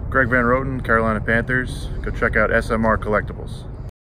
Greg Van Roten, Carolina Panthers. Go check out SMR Collectibles.